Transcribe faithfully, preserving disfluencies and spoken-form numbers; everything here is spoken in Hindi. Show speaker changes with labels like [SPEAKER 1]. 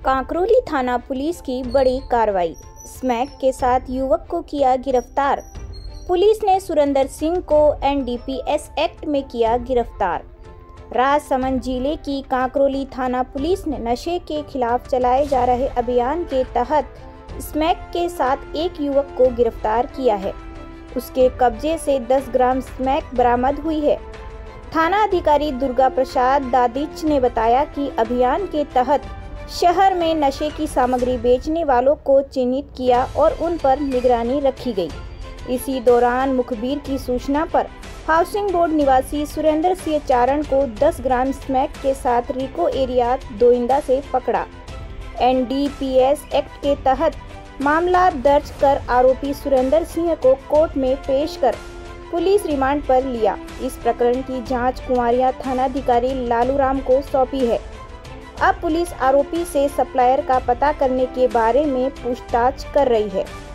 [SPEAKER 1] कांकरोली थाना पुलिस की बड़ी कार्रवाई, स्मैक के साथ युवक को किया गिरफ्तार। पुलिस ने सुरेंद्र सिंह को N D P S act में किया गिरफ्तार। राजसमंद जिले की कांकरोली थाना पुलिस ने नशे के खिलाफ चलाए जा रहे अभियान के तहत स्मैक के साथ एक युवक को गिरफ्तार किया है। उसके कब्जे से दस ग्राम स्मैक बरामद हुई है। थाना अधिकारी दुर्गा प्रसाद दादिच ने बताया कि अभियान के तहत शहर में नशे की सामग्री बेचने वालों को चिन्हित किया और उन पर निगरानी रखी गई। इसी दौरान मुखबिर की सूचना पर हाउसिंग बोर्ड निवासी सुरेंद्र सिंह चारण को दस ग्राम स्मैक के साथ रिको एरिया दोइंदा से पकड़ा। N D P S act के तहत मामला दर्ज कर आरोपी सुरेंद्र सिंह को कोर्ट में पेश कर पुलिस रिमांड पर लिया। इस प्रकरण की जांच कुंवारिया थानाधिकारी लालू राम को सौंपी है। अब पुलिस आरोपी से सप्लायर का पता करने के बारे में पूछताछ कर रही है।